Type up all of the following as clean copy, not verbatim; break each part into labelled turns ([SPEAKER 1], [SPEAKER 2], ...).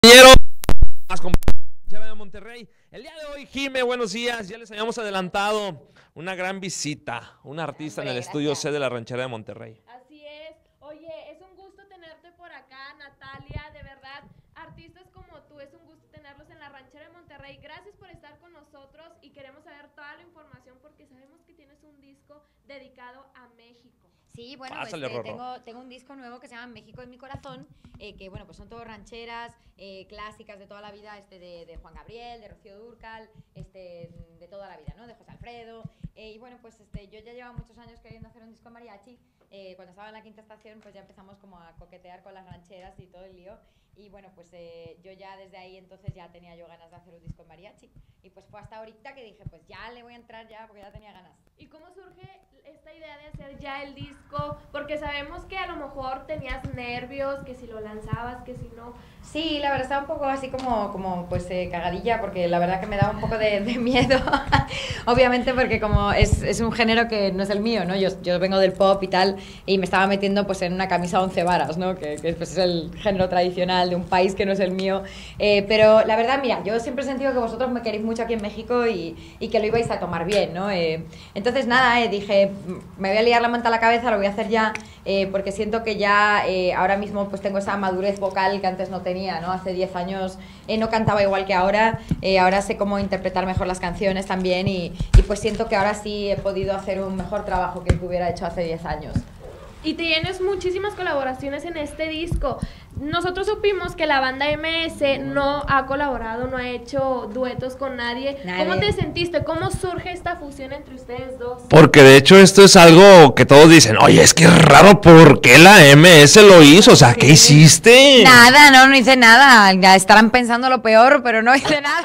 [SPEAKER 1] Compañeros, más de Monterrey. El día de hoy, Jime, buenos días. Ya les habíamos adelantado una gran visita, un artista en el estudio C de la Ranchera de Monterrey.
[SPEAKER 2] Así es. Oye, es un gusto tenerte por acá, Natalia. De verdad, artistas como tú, es un gusto tenerlos en la Ranchera de Monterrey. Gracias por estar con nosotros y queremos saber toda la información porque sabemos que tienes un disco dedicado a México.
[SPEAKER 3] Sí, bueno,
[SPEAKER 1] Pásale,
[SPEAKER 3] pues
[SPEAKER 1] Rorro.
[SPEAKER 3] tengo un disco nuevo que se llama México en mi corazón, que bueno, pues son todo rancheras clásicas de toda la vida, de Juan Gabriel, de Rocío Dúrcal, de toda la vida, ¿no? De José Alfredo. Y bueno, pues yo ya llevo muchos años queriendo hacer un disco en mariachi. Cuando estaba en la Quinta Estación, pues ya empezamos como a coquetear con las rancheras y todo el lío. Y bueno, pues yo ya desde ahí entonces ya tenía yo ganas de hacer un disco en mariachi. Y pues fue hasta ahorita que dije, pues ya le voy a entrar ya, porque ya tenía ganas.
[SPEAKER 2] ¿Y cómo surge esta idea de hacer ya el disco? Porque sabemos que a lo mejor tenías nervios, que si lo lanzabas, que si no.
[SPEAKER 3] Sí, la verdad estaba un poco así como pues cagadilla, porque la verdad que me daba un poco de miedo. Obviamente porque como es un género que no es el mío, ¿no? Yo vengo del pop y tal, y me estaba metiendo pues en una camisa 11 varas, ¿no? Que pues, es el género tradicional de un país que no es el mío. Pero la verdad, mira, yo siempre he sentido que vosotros me queréis mucho aquí en México y que lo ibais a tomar bien, ¿no? Entonces nada, dije, me voy a liar la manta a la cabeza, lo voy a hacer ya, porque siento que ya ahora mismo pues tengo esa madurez vocal que antes no tenía, ¿no? Hace 10 años no cantaba igual que ahora, ahora sé cómo interpretar mejor las canciones también y pues siento que ahora sí he podido hacer un mejor trabajo que el que hubiera hecho hace 10 años.
[SPEAKER 2] Y tienes muchísimas colaboraciones en este disco. Nosotros supimos que la banda MS no ha colaborado, no ha hecho duetos con nadie. ¿Cómo te sentiste? ¿Cómo surge esta fusión entre ustedes dos?
[SPEAKER 1] Porque de hecho esto es algo que todos dicen, oye, es que es raro, ¿por qué la MS lo hizo? O sea, ¿qué hiciste?
[SPEAKER 3] Nada, no hice nada. Ya estarán pensando lo peor, pero no hice nada.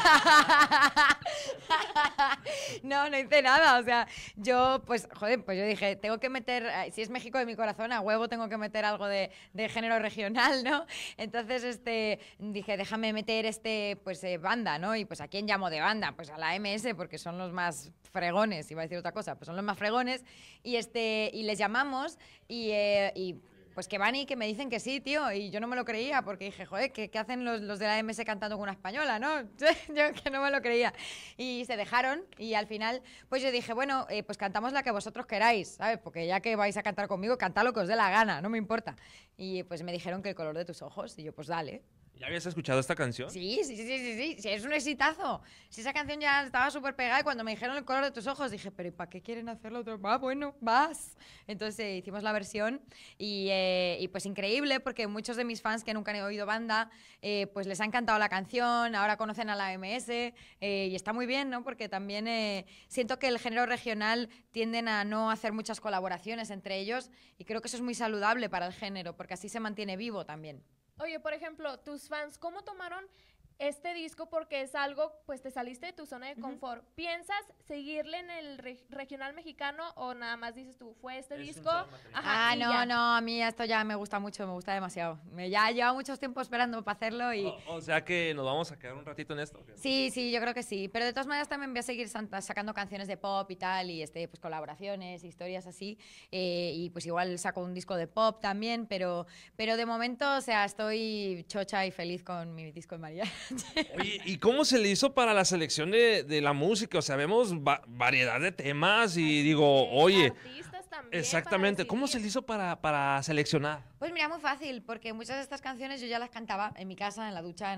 [SPEAKER 3] No hice nada. O sea, yo, pues, joder, pues yo dije, tengo que meter, si es México de mi corazón, a huevo tengo que meter algo de género regional, ¿no? Entonces, dije, déjame meter pues, banda, ¿no? Y pues, ¿a quién llamo de banda? Pues a la MS, porque son los más fregones, iba a decir otra cosa, pues son los más fregones, y les llamamos, y pues que van y que me dicen que sí, tío, y yo no me lo creía, porque dije, joder, ¿qué hacen los de la MS cantando con una española, no? Yo que no me lo creía. Y se dejaron, y al final, pues yo dije, bueno, pues cantamos la que vosotros queráis, ¿sabes? Porque ya que vais a cantar conmigo, cantad lo que os dé la gana, no me importa. Y pues me dijeron que El color de tus ojos, y yo, pues dale.
[SPEAKER 1] ¿Ya habías escuchado esta canción?
[SPEAKER 3] Sí, es un exitazo. Si esa canción ya estaba súper pegada y cuando me dijeron El color de tus ojos dije, pero ¿y para qué quieren hacerlo otro? Va, bueno, vas. Entonces hicimos la versión y pues increíble porque muchos de mis fans que nunca han oído banda, pues les ha encantado la canción, ahora conocen a la MS y está muy bien, ¿no? Porque también siento que el género regional tienden a no hacer muchas colaboraciones entre ellos y creo que eso es muy saludable para el género porque así se mantiene vivo también.
[SPEAKER 2] Oye, por ejemplo, tus fans, ¿cómo tomaron este disco? Porque es algo, pues te saliste de tu zona de confort. ¿Piensas seguirle en el regional mexicano o nada más dices tú, fue este disco? Ajá,
[SPEAKER 3] no, a mí esto ya me gusta mucho, me gusta demasiado. Ya llevo mucho tiempo esperando para hacerlo y...
[SPEAKER 1] O sea que nos vamos a quedar un ratito en esto.
[SPEAKER 3] Sí, yo creo que sí. Pero de todas maneras también voy a seguir sacando canciones de pop y tal, y pues colaboraciones, historias así. Y pues igual saco un disco de pop también, pero de momento, o sea, estoy chocha y feliz con mi disco en María.
[SPEAKER 1] Oye, ¿y cómo se le hizo para la selección de la música? O sea, vemos variedad de temas y digo, oye,
[SPEAKER 2] también
[SPEAKER 1] exactamente, ¿cómo se le hizo para seleccionar?
[SPEAKER 3] Pues mira, muy fácil, porque muchas de estas canciones yo ya las cantaba en mi casa, en la ducha,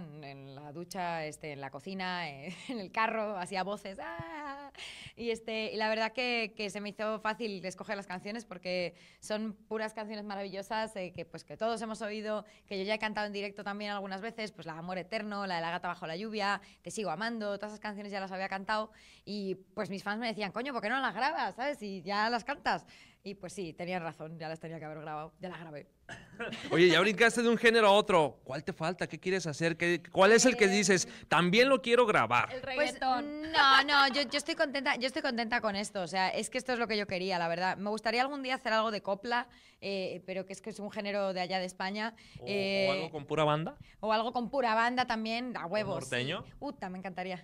[SPEAKER 3] en la cocina, en el carro, hacía voces, ¡ah! Y la verdad que se me hizo fácil escoger las canciones porque son puras canciones maravillosas que todos hemos oído, que yo ya he cantado en directo también algunas veces, pues La de Amor Eterno, la de La gata bajo la lluvia, Te sigo amando, todas esas canciones ya las había cantado y pues mis fans me decían, coño, ¿por qué no las grabas? ¿Sabes? Y ya las cantas. Y pues sí, tenían razón, ya las tenía que haber grabado, ya las grabé.
[SPEAKER 1] Oye, ya brincaste de un género a otro. ¿Cuál te falta? ¿Qué quieres hacer? ¿Cuál es el que dices? También lo quiero grabar.
[SPEAKER 2] El reggaetón.
[SPEAKER 3] Pues, no, yo estoy contenta con esto. O sea, es que esto es lo que yo quería, la verdad. Me gustaría algún día hacer algo de copla, pero que es un género de allá de España.
[SPEAKER 1] ¿O algo con pura banda?
[SPEAKER 3] O algo con pura banda también, a huevos.
[SPEAKER 1] ¿Norteño?
[SPEAKER 3] Uta, me encantaría.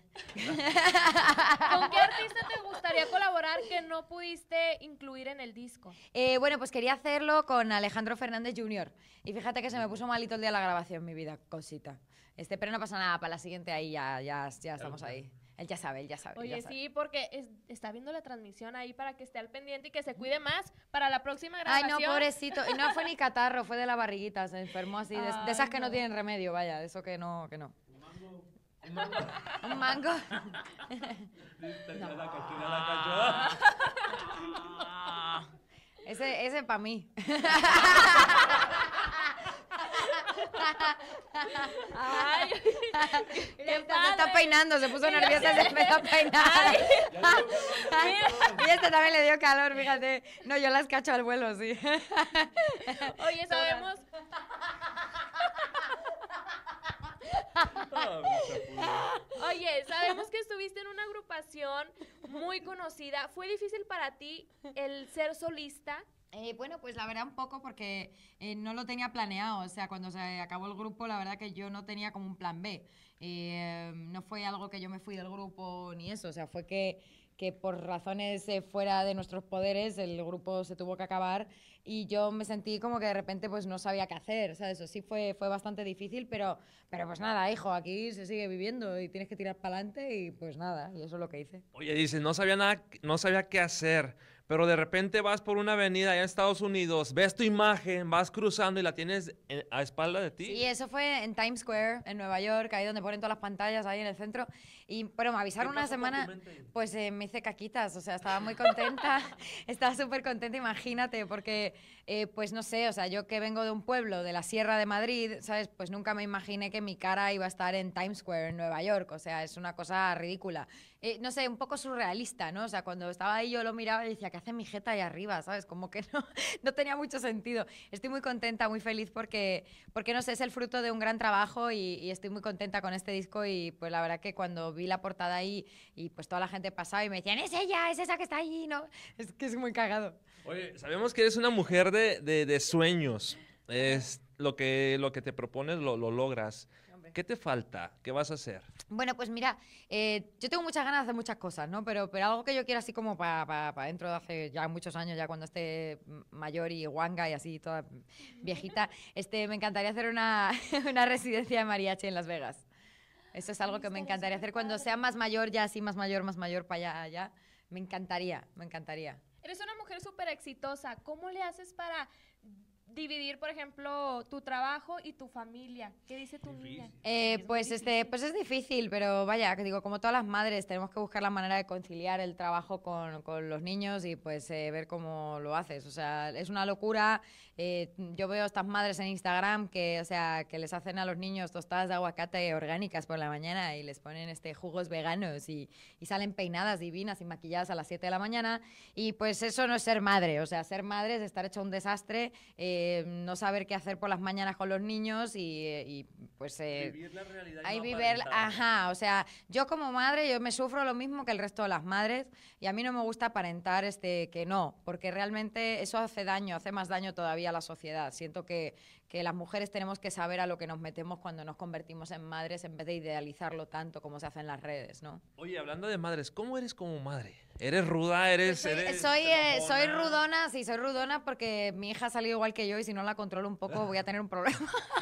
[SPEAKER 2] ¿Con qué artista te gustaría colaborar que no pudiste incluir en el disco?
[SPEAKER 3] Bueno, pues quería hacerlo con Alejandro Fernández Jr. Y fíjate que se me puso malito el día de la grabación, mi vida, cosita. Pero no pasa nada, para la siguiente ahí ya estamos ahí. Él ya sabe.
[SPEAKER 2] Oye, sí, porque está viendo la transmisión ahí para que esté al pendiente y que se cuide más para la próxima grabación.
[SPEAKER 3] Ay, no, pobrecito. Y no fue ni catarro, fue de la barriguita, se enfermó así. De esas que no tienen remedio, vaya, de eso que no. Un mango. Ese para mí.
[SPEAKER 2] Ay,
[SPEAKER 3] se está peinando, se puso nerviosa y se empezó a peinar. Y también le dio calor, fíjate. No, yo las cacho al vuelo, sí.
[SPEAKER 2] Oye, sabemos... Oye, sabemos que estuviste en una agrupación muy conocida. ¿Fue difícil para ti el ser solista?
[SPEAKER 3] Bueno, pues la verdad un poco porque no lo tenía planeado, o sea, cuando se acabó el grupo la verdad que yo no tenía como un plan B, no fue algo que yo me fui del grupo ni eso, o sea, fue que por razones fuera de nuestros poderes el grupo se tuvo que acabar y yo me sentí como que de repente pues no sabía qué hacer, ¿sabes? Eso sí fue bastante difícil, pero pues nada, hijo, aquí se sigue viviendo y tienes que tirar para adelante y pues nada, y eso es lo que hice.
[SPEAKER 1] Oye, dices, no sabía qué hacer, pero de repente vas por una avenida allá en Estados Unidos, ves tu imagen, vas cruzando y la tienes a espalda de ti.
[SPEAKER 3] Sí, eso fue en Times Square, en Nueva York, ahí donde ponen todas las pantallas, ahí en el centro. Pero me avisaron una semana, pues me hice caquitas, o sea, estaba muy contenta, estaba súper contenta, imagínate, porque, pues no sé, o sea, yo que vengo de un pueblo de la Sierra de Madrid, ¿sabes? Pues nunca me imaginé que mi cara iba a estar en Times Square, en Nueva York, o sea, es una cosa ridícula. No sé, un poco surrealista, ¿no? O sea, cuando estaba ahí yo lo miraba y decía, ¿qué hace mi jeta ahí arriba? ¿Sabes? Como que no tenía mucho sentido. Estoy muy contenta, muy feliz porque no sé, es el fruto de un gran trabajo y estoy muy contenta con este disco y pues la verdad que cuando vi la portada ahí y pues toda la gente pasaba y me decían, es ella, es esa que está allí, ¿no? Es que es muy cagado.
[SPEAKER 1] Oye, sabemos que eres una mujer de sueños. Es lo que te propones lo logras. ¿Qué te falta? ¿Qué vas a hacer?
[SPEAKER 3] Bueno, pues mira, yo tengo muchas ganas de hacer muchas cosas, ¿no? Pero algo que yo quiero así como para dentro de hace ya muchos años, ya cuando esté mayor y guanga y así toda viejita, me encantaría hacer una residencia de mariachi en Las Vegas. Eso es algo que me encantaría hacer cuando sea más mayor, ya así más mayor para allá. Me encantaría.
[SPEAKER 2] Eres una mujer súper exitosa. ¿Cómo le haces para dividir, por ejemplo, tu trabajo y tu familia? ¿Qué dice tu niña?
[SPEAKER 3] Pues es difícil, pero vaya, que digo, como todas las madres, tenemos que buscar la manera de conciliar el trabajo con los niños y pues ver cómo lo haces. O sea, es una locura. Yo veo estas madres en Instagram que les hacen a los niños tostadas de aguacate orgánicas por la mañana y les ponen jugos veganos y salen peinadas divinas y maquilladas a las 7 de la mañana. Y pues eso no es ser madre. O sea, ser madre es estar hecho un desastre, no saber qué hacer por las mañanas con los niños y pues
[SPEAKER 1] vivir la realidad y
[SPEAKER 3] ahí
[SPEAKER 1] no
[SPEAKER 3] vivir,
[SPEAKER 1] aparentar.
[SPEAKER 3] o sea, yo como madre yo me sufro lo mismo que el resto de las madres y a mí no me gusta aparentar que no, porque realmente eso hace más daño todavía a la sociedad. Siento que las mujeres tenemos que saber a lo que nos metemos cuando nos convertimos en madres en vez de idealizarlo tanto como se hace en las redes, ¿no?
[SPEAKER 1] Oye, hablando de madres, ¿cómo eres como madre? ¿Eres ruda?
[SPEAKER 3] Soy rudona, sí, soy rudona porque mi hija ha salido igual que yo y si no la controlo un poco voy a tener un problema.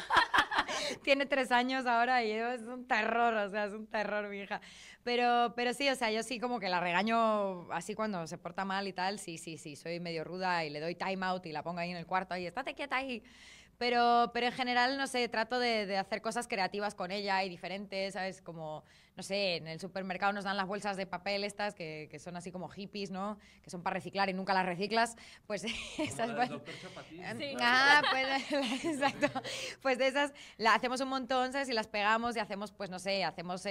[SPEAKER 3] Tiene 3 años ahora y es un terror, o sea, es un terror mi hija. Pero sí, o sea, yo sí como que la regaño así cuando se porta mal y tal, sí, soy medio ruda y le doy time out y la pongo ahí en el cuarto y estate quieta ahí. Pero en general, no sé, trato de hacer cosas creativas con ella y diferentes, ¿sabes? Como, no sé, en el supermercado nos dan las bolsas de papel estas que son así como hippies, ¿no? Que son para reciclar y nunca las reciclas. Pues esas bolsas...
[SPEAKER 2] Sí.
[SPEAKER 3] Pues exacto. Pues de esas las hacemos un montón, ¿sabes? Y las pegamos y hacemos, pues no sé,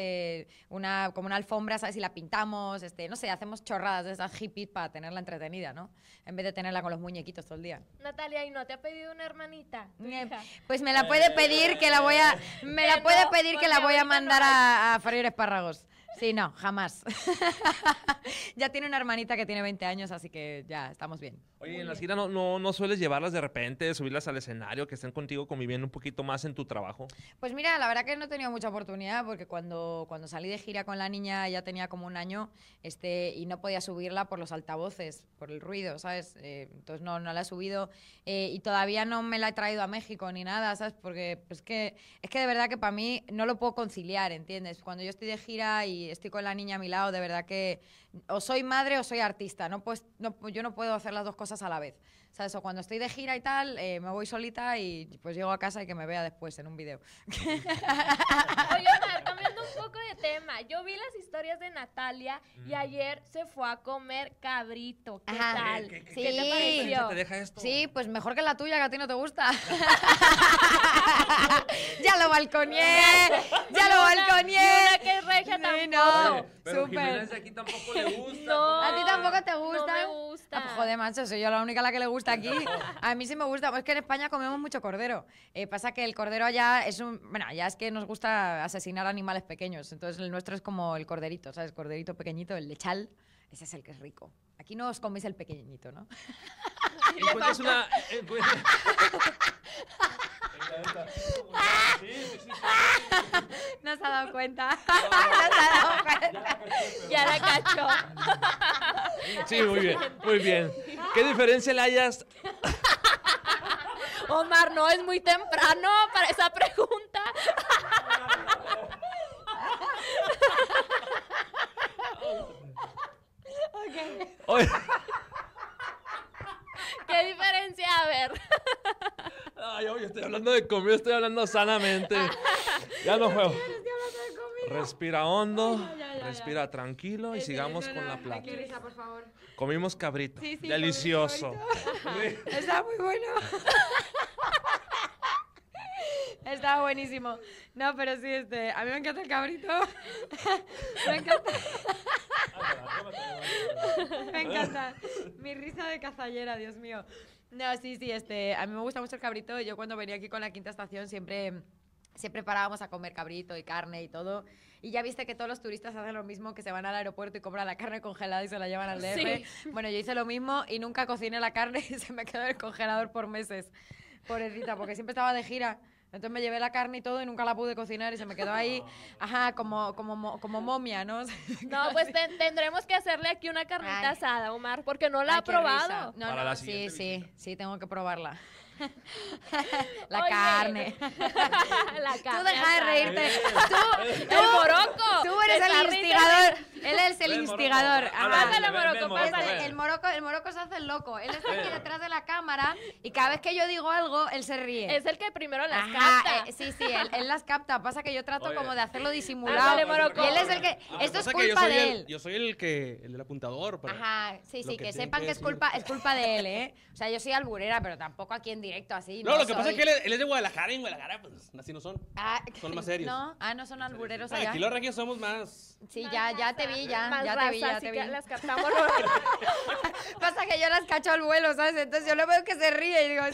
[SPEAKER 3] como una alfombra, ¿sabes? Y la pintamos, no sé, hacemos chorradas de esas hippies para tenerla entretenida, ¿no? En vez de tenerla con los muñequitos todo el día.
[SPEAKER 2] Natalia, ¿y no te ha pedido una hermanita?
[SPEAKER 3] Pues me la puede pedir que la voy a mandar a freír espárragos. Sí, no, jamás. Ya tiene una hermanita que tiene 20 años, así que ya estamos bien.
[SPEAKER 1] Oye, en la gira no sueles llevarlas de repente, subirlas al escenario, que estén contigo conviviendo un poquito más en tu trabajo.
[SPEAKER 3] Pues mira, la verdad que no he tenido mucha oportunidad porque cuando salí de gira con la niña ya tenía como un año y no podía subirla por los altavoces, por el ruido, ¿sabes? Entonces no la he subido y todavía no me la he traído a México ni nada, ¿sabes? Porque pues, es que de verdad que para mí no lo puedo conciliar, ¿entiendes? Cuando yo estoy de gira y estoy con la niña a mi lado, de verdad que o soy madre o soy artista, yo no puedo hacer las dos cosas a la vez, ¿sabes? O cuando estoy de gira y tal, me voy solita y pues llego a casa y que me vea después en un video.
[SPEAKER 2] Oye, Omar, cambiando un poco de tema, yo vi las historias de Natalia y ayer se fue a comer cabrito. ¿Qué
[SPEAKER 3] Ajá.
[SPEAKER 2] tal?
[SPEAKER 1] ¿Qué
[SPEAKER 3] Sí.
[SPEAKER 2] te pareció?
[SPEAKER 1] ¿Te deja esto?
[SPEAKER 3] Sí, pues mejor que la tuya, que a ti no te gusta. Ya lo balconeé, ya lo balconeé.
[SPEAKER 2] Y una que es regia
[SPEAKER 3] Sí,
[SPEAKER 2] tampoco.
[SPEAKER 3] no.
[SPEAKER 1] Oye, pero
[SPEAKER 3] súper.
[SPEAKER 1] Jiménez de aquí tampoco le gusta.
[SPEAKER 2] No.
[SPEAKER 3] ¿A ti tampoco te gusta?
[SPEAKER 2] No me gusta.
[SPEAKER 3] Ah, pues, joder, macho, soy yo la única a la que le gusta aquí. A mí sí me gusta. Pues es que en España comemos mucho cordero. Pasa que el cordero allá es bueno, ya es que nos gusta asesinar animales pequeños. Entonces el nuestro es como el corderito, ¿sabes? Corderito pequeñito, el lechal. Ese es el que es rico. Aquí no os coméis el pequeñito, ¿no?
[SPEAKER 1] Encuentras una...
[SPEAKER 3] No se ha dado cuenta. No se ha dado cuenta.
[SPEAKER 2] Ya la cachó.
[SPEAKER 1] Sí, muy bien, muy bien. ¿Qué diferencia le hayas?
[SPEAKER 2] Omar, no es muy temprano para esa pregunta.
[SPEAKER 1] Oye,
[SPEAKER 2] ¿Qué diferencia? A ver.
[SPEAKER 1] ay, oye, estoy hablando de comida, estoy hablando sanamente. Ya no juego. Respira hondo, respira tranquilo y sigamos con la
[SPEAKER 3] Qué
[SPEAKER 1] plática.
[SPEAKER 3] risa, por favor.
[SPEAKER 1] Comimos cabrito,
[SPEAKER 3] Sí, sí,
[SPEAKER 1] delicioso.
[SPEAKER 3] Está muy bueno. Está buenísimo. No, pero sí, a mí me encanta el cabrito. Me encanta. Me encanta. Mi risa de cazallera, Dios mío. No, sí, a mí me gusta mucho el cabrito. Yo cuando venía aquí con la Quinta Estación siempre parábamos a comer cabrito y carne y todo. Y ya viste que todos los turistas hacen lo mismo, que se van al aeropuerto y compran la carne congelada y se la llevan al DF.
[SPEAKER 2] Sí.
[SPEAKER 3] Bueno, yo hice lo mismo y nunca cociné la carne y se me quedó en el congelador por meses. Pobrecita, porque siempre estaba de gira. Entonces me llevé la carne y todo y nunca la pude cocinar y se me quedó ahí, ajá, como momia, ¿no?
[SPEAKER 2] No, pues tendremos que hacerle aquí una carnita
[SPEAKER 3] Ay.
[SPEAKER 2] asada, Omar, porque no la
[SPEAKER 3] Ay,
[SPEAKER 2] ha
[SPEAKER 3] qué
[SPEAKER 2] probado.
[SPEAKER 3] risa. No,
[SPEAKER 1] Para
[SPEAKER 3] no,
[SPEAKER 1] la
[SPEAKER 3] sí,
[SPEAKER 1] siguiente
[SPEAKER 3] sí, tengo que probarla. La
[SPEAKER 2] Oye.
[SPEAKER 3] carne.
[SPEAKER 2] La
[SPEAKER 3] Tú
[SPEAKER 2] carne
[SPEAKER 3] deja de
[SPEAKER 2] asada.
[SPEAKER 3] reírte.
[SPEAKER 2] ¡El moroco!
[SPEAKER 3] Tú eres
[SPEAKER 2] Te
[SPEAKER 3] el
[SPEAKER 2] está
[SPEAKER 3] instigador. Él es el
[SPEAKER 1] Ven,
[SPEAKER 3] instigador.
[SPEAKER 1] Moroco.
[SPEAKER 3] Ajá.
[SPEAKER 2] Pásale,
[SPEAKER 1] Ven, ven,
[SPEAKER 2] Moroco,
[SPEAKER 1] ven,
[SPEAKER 2] pásale.
[SPEAKER 3] El moroco se hace el loco. Él está aquí detrás de la cámara y cada vez que yo digo algo, él se ríe.
[SPEAKER 2] Es el que primero las
[SPEAKER 3] Ajá,
[SPEAKER 2] capta.
[SPEAKER 3] sí, él las capta. Pasa que yo trato
[SPEAKER 1] Oye.
[SPEAKER 3] como de hacerlo disimulado.
[SPEAKER 2] Ándale, Moroco.
[SPEAKER 3] Y él es el que... Esto es
[SPEAKER 4] Pasa que yo
[SPEAKER 3] culpa
[SPEAKER 4] soy
[SPEAKER 3] de
[SPEAKER 4] el-
[SPEAKER 3] él.
[SPEAKER 4] Yo soy el del apuntador. Para
[SPEAKER 3] Ajá, sí,
[SPEAKER 4] lo
[SPEAKER 3] que
[SPEAKER 4] tiene
[SPEAKER 3] sepan que es
[SPEAKER 4] decir.
[SPEAKER 3] culpa de él, ¿eh? O sea, yo soy alburera, pero tampoco aquí en directo así.
[SPEAKER 4] No, lo que pasa
[SPEAKER 3] soy.
[SPEAKER 4] es que él es de Guadalajara y en Guadalajara, pues así no son.
[SPEAKER 3] Ah,
[SPEAKER 4] son más serios.
[SPEAKER 3] No son albureros
[SPEAKER 4] Ah,
[SPEAKER 3] allá.
[SPEAKER 4] aquí los regios somos más.
[SPEAKER 3] Sí,
[SPEAKER 2] Más
[SPEAKER 3] ya te
[SPEAKER 2] raza,
[SPEAKER 3] vi, ya
[SPEAKER 2] más
[SPEAKER 3] te
[SPEAKER 2] raza,
[SPEAKER 3] vi, ya
[SPEAKER 2] así
[SPEAKER 3] te
[SPEAKER 2] que
[SPEAKER 3] vi.
[SPEAKER 2] las captamos.
[SPEAKER 3] Pasa que yo las cacho al vuelo, ¿sabes? Entonces yo le veo que se ríe y digo,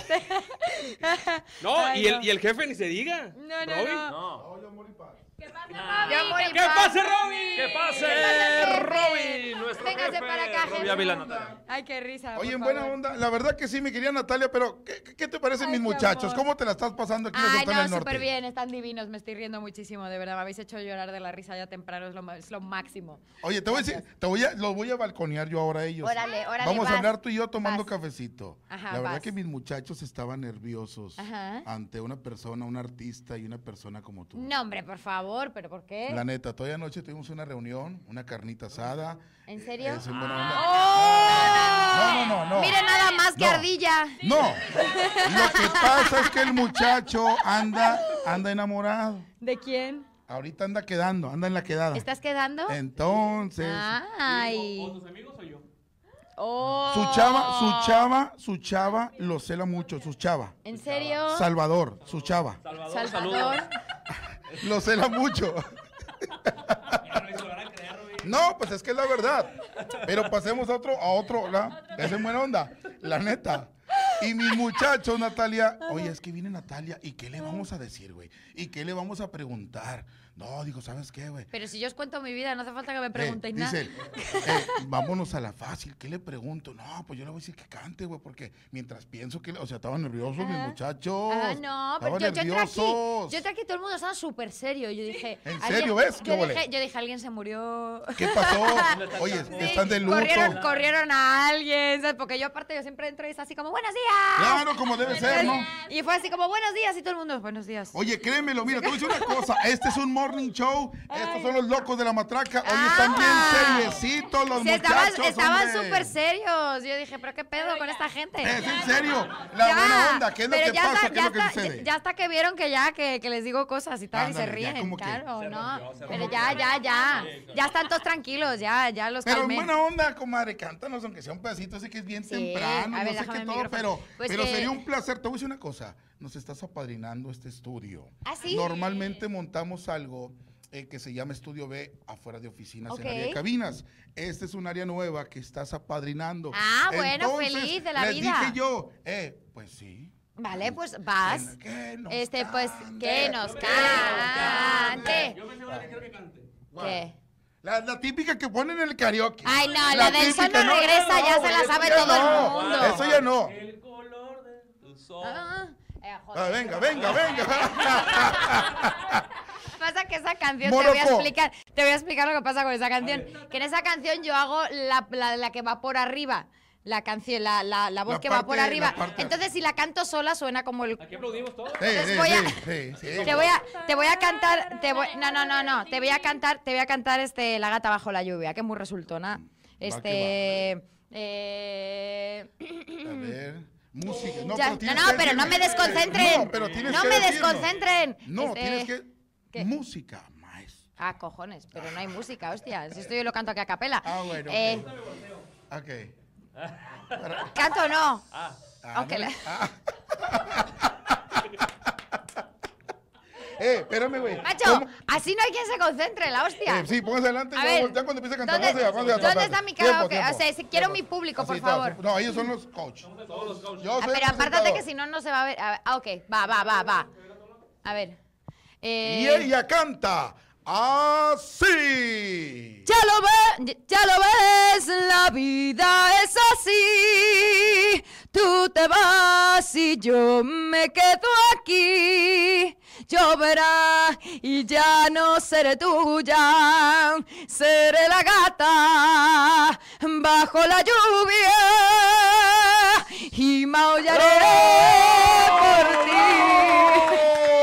[SPEAKER 4] No,
[SPEAKER 3] Ay,
[SPEAKER 4] y el jefe ni se diga.
[SPEAKER 3] No,
[SPEAKER 4] Robin.
[SPEAKER 1] No.
[SPEAKER 2] ¿Qué pasa,
[SPEAKER 3] Yo
[SPEAKER 2] Robin?
[SPEAKER 3] morí
[SPEAKER 4] ¿Qué pasa, Robin?
[SPEAKER 1] ¿Qué pase,
[SPEAKER 3] jefe?
[SPEAKER 1] Robin? Nuestro
[SPEAKER 3] Véngase
[SPEAKER 1] jefe,
[SPEAKER 3] para acá,
[SPEAKER 1] Robbie
[SPEAKER 3] jefe.
[SPEAKER 1] Ávila Natalia.
[SPEAKER 3] Ay, qué risa.
[SPEAKER 5] Oye,
[SPEAKER 3] por
[SPEAKER 5] en buena
[SPEAKER 3] favor.
[SPEAKER 5] onda, la verdad que sí, mi querida Natalia, pero ¿qué te parecen
[SPEAKER 3] Ay,
[SPEAKER 5] mis
[SPEAKER 3] qué
[SPEAKER 5] muchachos?
[SPEAKER 3] amor.
[SPEAKER 5] ¿Cómo te la estás pasando aquí en la
[SPEAKER 3] Ay,
[SPEAKER 5] Sultana
[SPEAKER 3] no,
[SPEAKER 5] del Norte?
[SPEAKER 3] súper bien, están divinos, me estoy riendo muchísimo, de verdad, me habéis hecho llorar de la risa ya temprano, es lo máximo.
[SPEAKER 5] Oye, te voy a decir, los voy a balconear yo ahora a ellos.
[SPEAKER 3] Órale,
[SPEAKER 5] Vamos
[SPEAKER 3] vas,
[SPEAKER 5] a hablar tú y yo tomando
[SPEAKER 3] vas.
[SPEAKER 5] cafecito.
[SPEAKER 3] Ajá,
[SPEAKER 5] la verdad
[SPEAKER 3] vas.
[SPEAKER 5] que mis muchachos estaban nerviosos
[SPEAKER 3] Ajá.
[SPEAKER 5] ante una persona, un artista y una persona como tú.
[SPEAKER 3] No, hombre, por favor, ¿pero por qué?
[SPEAKER 5] La neta, todavía anoche tuvimos una reunión, una carnita asada.
[SPEAKER 3] ¿En serio?
[SPEAKER 5] Es en buena onda.
[SPEAKER 3] ¡Oh!
[SPEAKER 5] No.
[SPEAKER 3] Mire nada más que
[SPEAKER 5] No.
[SPEAKER 3] ardilla.
[SPEAKER 5] No, lo que pasa es que el muchacho anda enamorado.
[SPEAKER 3] ¿De quién?
[SPEAKER 5] Ahorita anda en la quedada.
[SPEAKER 3] ¿Estás quedando?
[SPEAKER 5] Entonces,
[SPEAKER 3] Ay.
[SPEAKER 4] ¿O tus amigos o yo?
[SPEAKER 3] Oh.
[SPEAKER 5] su chava lo cela mucho, su chava.
[SPEAKER 3] ¿En serio?
[SPEAKER 5] Salvador, su chava.
[SPEAKER 3] Salvador.
[SPEAKER 5] Lo cela mucho. No, pues es que es la verdad. Pero pasemos a otro, ¿la? Es en buena onda, la neta. Y mis muchachos, Natalia, oye, es que viene Natalia, ¿y qué le vamos a decir, güey? ¿Y qué le vamos a preguntar? No, digo, ¿sabes qué, güey?
[SPEAKER 3] Pero si yo os cuento mi vida, no hace falta que me preguntéis nada.
[SPEAKER 5] Dice, vámonos a la fácil, ¿qué le pregunto? No, pues yo le voy a decir que cante, güey, porque mientras pienso que, o sea, estaban nerviosos mis muchachos.
[SPEAKER 3] No, pero
[SPEAKER 5] Estaban
[SPEAKER 3] yo entré aquí, todo el mundo estaba súper serio. Yo dije,
[SPEAKER 5] ¿En serio, ves? ¿Qué ole?
[SPEAKER 3] yo dije, alguien se murió.
[SPEAKER 5] ¿Qué pasó? Oye, están de luto.
[SPEAKER 3] Corrieron a alguien, ¿sabes? Porque yo aparte, yo siempre entro y es así como, ¡buenos días!
[SPEAKER 5] Claro, como debe ser, ¿no?
[SPEAKER 3] Y fue así como, ¡buenos días! Y todo el mundo, ¡buenos días!
[SPEAKER 5] Oye, créemelo, mira, te voy a decir una cosa. Este es un morning show. Estos son los locos de la matraca. Oye, están bien seriecitos los muchachos.
[SPEAKER 3] Estaban súper serios. Yo dije, ¿pero qué pedo con esta gente?
[SPEAKER 5] Es en serio. La buena onda. ¿Qué es lo que pasa? ¿Qué es lo que sucede?
[SPEAKER 3] Ya hasta que vieron que les digo cosas y tal,
[SPEAKER 5] Ándale,
[SPEAKER 3] y se ríen,
[SPEAKER 5] como que
[SPEAKER 3] claro, ¿no?
[SPEAKER 1] Se
[SPEAKER 3] Pero
[SPEAKER 1] rompió.
[SPEAKER 3] ya están todos tranquilos, ya los
[SPEAKER 5] Pero en
[SPEAKER 3] calmé.
[SPEAKER 5] buena onda, comadre, cántanos, aunque sea un pedacito, sé que es bien
[SPEAKER 3] Sí,
[SPEAKER 5] temprano,
[SPEAKER 3] a ver,
[SPEAKER 5] no sé
[SPEAKER 3] déjame
[SPEAKER 5] qué
[SPEAKER 3] el
[SPEAKER 5] todo,
[SPEAKER 3] micrófono. Pues
[SPEAKER 5] pero
[SPEAKER 3] que-
[SPEAKER 5] sería un placer. Te voy a decir una cosa, nos estás apadrinando este estudio.
[SPEAKER 3] ¿Ah, sí?
[SPEAKER 5] Normalmente montamos algo que se llama Estudio B afuera de oficinas
[SPEAKER 3] Ok.
[SPEAKER 5] en área de cabinas. Este es un área nueva que estás apadrinando.
[SPEAKER 3] Ah, bueno, feliz de la
[SPEAKER 5] les
[SPEAKER 3] vida.
[SPEAKER 5] dije yo, pues sí.
[SPEAKER 3] Vale, pues vas.
[SPEAKER 5] Que nos
[SPEAKER 3] Pues
[SPEAKER 5] cante.
[SPEAKER 3] que nos cante.
[SPEAKER 4] Yo pensé que quiero que cante.
[SPEAKER 3] ¿Qué?
[SPEAKER 5] La típica que ponen en el karaoke.
[SPEAKER 3] Ay, no, la del sol
[SPEAKER 5] típica,
[SPEAKER 3] no regresa, ya se la
[SPEAKER 5] eso
[SPEAKER 3] sabe
[SPEAKER 5] ya
[SPEAKER 3] todo el
[SPEAKER 5] no,
[SPEAKER 3] mundo.
[SPEAKER 5] Eso ya no.
[SPEAKER 1] El color de tu sol.
[SPEAKER 3] Joder.
[SPEAKER 5] Venga.
[SPEAKER 3] Pasa que esa canción,
[SPEAKER 5] Morocco.
[SPEAKER 3] te voy a explicar lo que pasa con esa canción. Que en esa canción yo hago la que va por arriba. La canción, la voz
[SPEAKER 5] La
[SPEAKER 3] que va por
[SPEAKER 5] parte-
[SPEAKER 3] arriba.
[SPEAKER 5] la parte-
[SPEAKER 3] Entonces, si la canto sola, suena como el.
[SPEAKER 4] Aquí aplaudimos todos.
[SPEAKER 3] Entonces voy a- Te voy a cantar, no, te voy a cantar La gata bajo la lluvia, que es muy resultona.
[SPEAKER 5] que
[SPEAKER 3] A
[SPEAKER 5] A ver, música. No,
[SPEAKER 3] Ya,
[SPEAKER 5] tienes
[SPEAKER 3] no,
[SPEAKER 5] que
[SPEAKER 3] pero no me
[SPEAKER 5] decirme.
[SPEAKER 3] desconcentren.
[SPEAKER 5] No, pero tienes
[SPEAKER 3] No
[SPEAKER 5] que
[SPEAKER 3] me
[SPEAKER 5] decirnos.
[SPEAKER 3] desconcentren.
[SPEAKER 5] No, tienes que...
[SPEAKER 3] ¿qué?
[SPEAKER 5] Música, maestro.
[SPEAKER 3] Ah, cojones, pero no hay música, hostia. Si esto yo lo canto aquí a capela.
[SPEAKER 5] Ah, bueno, Ok.
[SPEAKER 3] ¿Canto o no?
[SPEAKER 5] Ah,
[SPEAKER 3] Aunque
[SPEAKER 5] no,
[SPEAKER 3] la-
[SPEAKER 5] espérame, güey.
[SPEAKER 3] Macho,
[SPEAKER 5] ¿Cómo?
[SPEAKER 3] así no hay quien se concentre, la hostia.
[SPEAKER 5] Sí, póngase adelante y
[SPEAKER 3] A
[SPEAKER 5] luego
[SPEAKER 3] ver,
[SPEAKER 5] voltea cuando empiece a cantar.
[SPEAKER 3] ¿Dónde,
[SPEAKER 5] Vamos allá.
[SPEAKER 3] ¿dónde está mi
[SPEAKER 5] Tiempo,
[SPEAKER 3] karaoke?
[SPEAKER 5] tiempo.
[SPEAKER 3] O sea, si quiero mi público, por
[SPEAKER 5] Así está.
[SPEAKER 3] favor.
[SPEAKER 5] No, ellos son los coach. Yo soy
[SPEAKER 3] Pero
[SPEAKER 5] el
[SPEAKER 3] apártate
[SPEAKER 5] presentador.
[SPEAKER 3] que si no, no se va a ver. Ok, va. A ver.
[SPEAKER 5] Y ella canta así.
[SPEAKER 3] Ya lo ves, la vida es así. Tú te vas y yo me quedo aquí. Lloverá y ya no seré tuya. Seré la gata bajo la lluvia y maullaré por ti.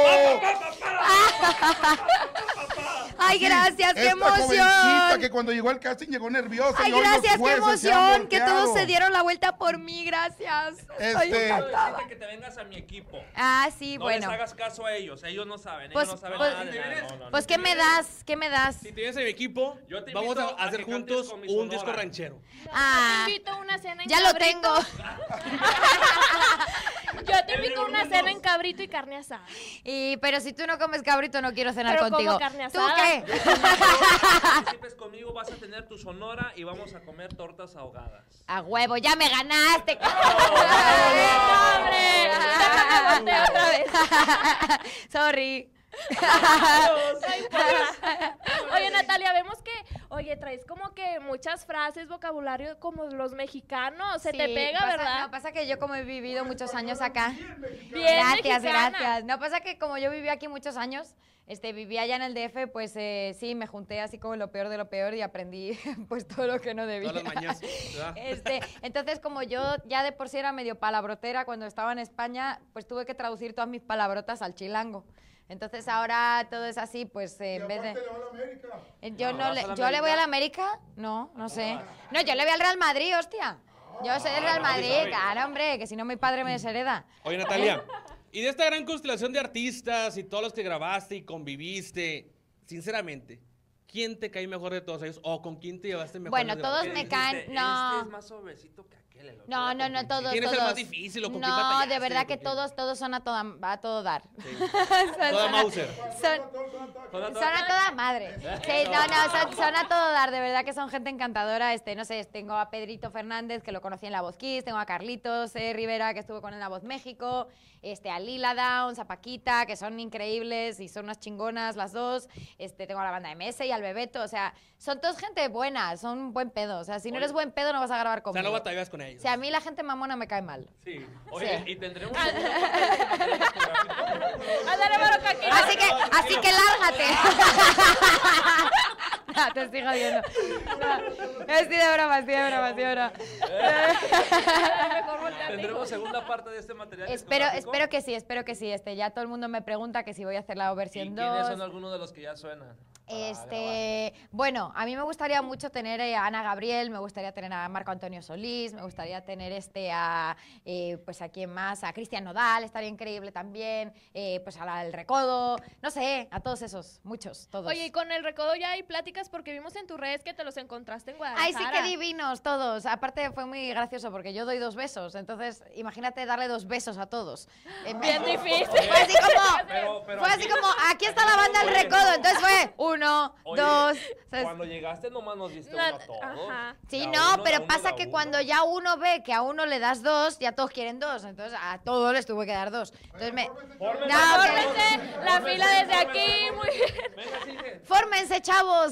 [SPEAKER 3] Ay, gracias, qué
[SPEAKER 5] Esta jovencita
[SPEAKER 3] emoción.
[SPEAKER 5] que cuando llegó al casting llegó nerviosa.
[SPEAKER 3] Ay,
[SPEAKER 5] y hoy los
[SPEAKER 3] gracias, qué
[SPEAKER 5] jueces se han
[SPEAKER 3] emoción. Que todos
[SPEAKER 5] volteado.
[SPEAKER 3] se dieron la vuelta por mí, gracias. Ay, encantada.
[SPEAKER 1] Necesito que te vengas a mi equipo.
[SPEAKER 3] Ah, sí,
[SPEAKER 1] No
[SPEAKER 3] bueno.
[SPEAKER 1] les hagas caso a ellos no saben,
[SPEAKER 3] Pues-
[SPEAKER 1] ellos no saben
[SPEAKER 3] pues-
[SPEAKER 1] nada de nada. No.
[SPEAKER 3] Pues, ¿qué me das? ¿Qué me das?
[SPEAKER 4] Si tienes en mi equipo,
[SPEAKER 1] Yo te
[SPEAKER 4] vamos
[SPEAKER 1] invito
[SPEAKER 4] a
[SPEAKER 1] a
[SPEAKER 4] hacer
[SPEAKER 1] que cantes
[SPEAKER 4] juntos
[SPEAKER 1] con mi
[SPEAKER 4] un
[SPEAKER 1] Sonora.
[SPEAKER 4] disco ranchero.
[SPEAKER 3] Ah,
[SPEAKER 2] Yo te invito a una cena en
[SPEAKER 3] ya lo
[SPEAKER 2] Cabrito.
[SPEAKER 3] tengo.
[SPEAKER 2] Yo te invito a una cena en cabrito y carne asada.
[SPEAKER 3] Pero si tú no comes cabrito, no quiero cenar
[SPEAKER 2] Pero
[SPEAKER 3] contigo.
[SPEAKER 2] como carne
[SPEAKER 3] ¿Tú
[SPEAKER 2] asada.
[SPEAKER 3] qué?
[SPEAKER 1] Participes conmigo, vas a tener tu sonora y vamos a comer tortas ahogadas.
[SPEAKER 3] A huevo, ya me ganaste.
[SPEAKER 2] ¡Hombre! Déjame voltear otra vez.
[SPEAKER 3] Sorry.
[SPEAKER 2] No importa. Oye, Natalia, vemos que, traes como que muchas frases, vocabulario como los mexicanos. Se te
[SPEAKER 3] Sí,
[SPEAKER 2] pega,
[SPEAKER 3] pasa-
[SPEAKER 2] ¿verdad?
[SPEAKER 3] No, pasa que yo como he vivido muchos años acá.
[SPEAKER 2] Bien
[SPEAKER 3] Gracias,
[SPEAKER 2] mexicana.
[SPEAKER 3] gracias. No, pasa que como yo viví aquí muchos años, vivía allá en el DF, pues sí, me junté así como lo peor de lo peor y aprendí pues todo lo que no debía.
[SPEAKER 4] Todas las mañas. ¿verdad?
[SPEAKER 3] Entonces, como yo ya de por sí era medio palabrotera cuando estaba en España, pues tuve que traducir todas mis palabrotas al chilango. Entonces ahora todo es así, pues en vez de... ¿Yo le voy a la América? No, no sé. No, yo le voy al Real Madrid, hostia. Yo soy del Real Madrid, claro, hombre, que si no mi padre me deshereda.
[SPEAKER 4] Oye, Natalia, y de esta gran constelación de artistas y todos los que grabaste y conviviste, sinceramente, ¿quién te cae mejor de todos ellos? ¿O con quién te llevaste mejor?
[SPEAKER 3] Bueno,
[SPEAKER 4] de
[SPEAKER 3] todos
[SPEAKER 4] debates?
[SPEAKER 3] me caen.
[SPEAKER 1] Este
[SPEAKER 3] No.
[SPEAKER 1] es más suavecito que aquel. El otro
[SPEAKER 3] No,
[SPEAKER 1] era
[SPEAKER 3] no,
[SPEAKER 1] complicado.
[SPEAKER 3] todos,
[SPEAKER 4] ¿Quién es el
[SPEAKER 3] todos.
[SPEAKER 4] más difícil o con quién
[SPEAKER 3] No,
[SPEAKER 4] batallaste?
[SPEAKER 3] de verdad
[SPEAKER 4] ¿Con
[SPEAKER 3] que
[SPEAKER 4] quién?
[SPEAKER 3] todos son a todo dar.
[SPEAKER 4] Sí.
[SPEAKER 3] Son-
[SPEAKER 4] Toda
[SPEAKER 3] son a-
[SPEAKER 4] Mauser.
[SPEAKER 3] Son a toda madre. Sí, no, son a todo dar, de verdad que son gente encantadora. No sé, tengo a Pedrito Fernández, que lo conocí en La Voz Kids, tengo a Carlitos Rivera, que estuvo con él en La Voz México, a Lila Downs, a Paquita, que son increíbles y son unas chingonas las dos. Tengo a la banda MS y al Bebeto, o sea, son todos gente buena, son buen pedo. O sea, si no eres buen pedo no vas a grabar
[SPEAKER 4] O
[SPEAKER 3] conmigo.
[SPEAKER 4] sea, no batallas con ellos.
[SPEAKER 3] O sea, a mí la gente mamona me cae mal.
[SPEAKER 1] Sí. Oye,
[SPEAKER 3] Sí.
[SPEAKER 1] y tendremos alguna parte de este material discográfico.
[SPEAKER 2] Ándale, Marocaquín.
[SPEAKER 3] Así que lárgate. No, te estoy jodiendo. No, estoy de broma.
[SPEAKER 2] Mejor volteate.
[SPEAKER 1] Tendremos segunda parte de este material
[SPEAKER 3] Espero
[SPEAKER 1] discográfico.
[SPEAKER 3] que sí. Ya todo el mundo me pregunta que si voy a hacer la
[SPEAKER 1] ¿Y
[SPEAKER 3] versión
[SPEAKER 1] quiénes son
[SPEAKER 3] 2.
[SPEAKER 1] algunos de los que ya suenan? Para grabar.
[SPEAKER 3] Bueno, a mí me gustaría mucho tener a Ana Gabriel, me gustaría tener a Marco Antonio Solís, me gustaría tener pues a quién más, a Cristian Nodal, estaría increíble también, pues al Recodo, no sé, a todos esos, muchos, todos.
[SPEAKER 2] Oye, y con el Recodo ya hay pláticas porque vimos en tus redes que te los encontraste en Guadalajara.
[SPEAKER 3] Ay, sí, qué divinos todos. Aparte fue muy gracioso porque yo doy 2 besos, entonces imagínate darle 2 besos a todos.
[SPEAKER 2] Bien difícil.
[SPEAKER 3] Fue así como,
[SPEAKER 1] Pero
[SPEAKER 3] fue así como, aquí está la banda del
[SPEAKER 1] Oye.
[SPEAKER 3] Recodo, entonces fue 1,
[SPEAKER 1] Oye,
[SPEAKER 3] 2, ¿sabes?
[SPEAKER 1] Cuando llegaste nomás nos diste
[SPEAKER 2] No,
[SPEAKER 1] uno a todos.
[SPEAKER 2] ajá.
[SPEAKER 3] Sí,
[SPEAKER 1] Da
[SPEAKER 3] no,
[SPEAKER 1] uno,
[SPEAKER 3] pero
[SPEAKER 1] da uno,
[SPEAKER 3] pasa
[SPEAKER 1] da
[SPEAKER 3] que
[SPEAKER 1] uno.
[SPEAKER 3] cuando ya uno ve que a uno le das 2, ya todos quieren 2, entonces a todos les tuve que dar 2. Entonces
[SPEAKER 1] Fórmense,
[SPEAKER 3] No, que-
[SPEAKER 2] Fórmense, la fila desde aquí, muy bien.
[SPEAKER 1] Venga, sigue.
[SPEAKER 3] ¡Fórmense, chavos!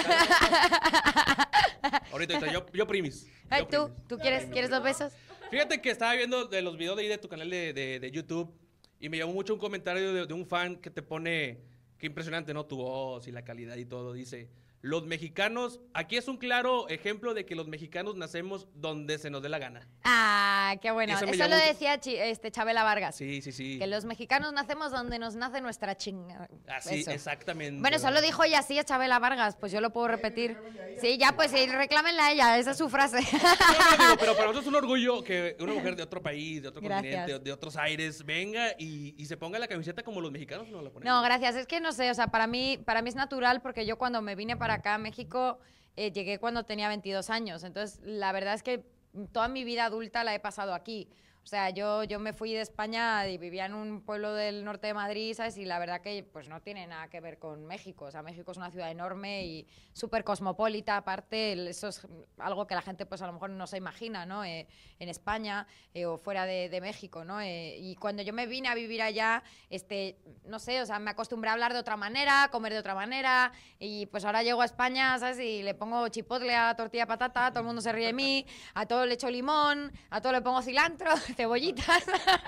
[SPEAKER 4] Ahorita, yo primis.
[SPEAKER 3] Ay,
[SPEAKER 4] Yo
[SPEAKER 3] ¿tú
[SPEAKER 4] primis.
[SPEAKER 3] quieres 2 besos?
[SPEAKER 4] Fíjate que estaba viendo de los videos de ahí de tu canal de YouTube y me llamó mucho un comentario de un fan que te pone, qué impresionante, ¿no? Tu voz y la calidad y todo. Dice, los mexicanos, aquí es un claro ejemplo de que los mexicanos nacemos donde se nos dé la gana.
[SPEAKER 3] Ah, qué bueno.
[SPEAKER 4] Eso me
[SPEAKER 3] Eso
[SPEAKER 4] llamó
[SPEAKER 3] lo
[SPEAKER 4] mucho.
[SPEAKER 3] decía Chabela Vargas.
[SPEAKER 4] Sí, sí, sí.
[SPEAKER 3] Que los mexicanos nacemos donde nos nace nuestra chinga.
[SPEAKER 4] Así,
[SPEAKER 3] Eso.
[SPEAKER 4] exactamente.
[SPEAKER 3] Bueno, eso lo dijo ella así a Chabela Vargas, pues yo lo puedo repetir. Sí, ya, pues sí, reclámenla a ella, esa es su frase.
[SPEAKER 4] No, digo, pero para nosotros es un orgullo que una mujer de otro país, de otro
[SPEAKER 3] Gracias.
[SPEAKER 4] continente, de otros aires, venga y se ponga la camiseta como los mexicanos no la ponen.
[SPEAKER 3] No, gracias. Es que no sé, o sea, para mí es natural porque yo cuando me vine para acá a México llegué cuando tenía 22 años. Entonces, la verdad es que toda mi vida adulta la he pasado aquí. O sea, yo me fui de España y vivía en un pueblo del norte de Madrid, ¿sabes? Y la verdad que pues no tiene nada que ver con México. O sea, México es una ciudad enorme y súper cosmopolita. Aparte, eso es algo que la gente pues a lo mejor no se imagina, ¿no? En España o fuera de México, ¿no? Y cuando yo me vine a vivir allá, no sé, o sea, me acostumbré a hablar de otra manera, a comer de otra manera y pues ahora llego a España, ¿sabes? Y le pongo chipotle a la tortilla de patata, todo el mundo se ríe de mí, a todo le echo limón, a todo le pongo cilantro, cebollitas.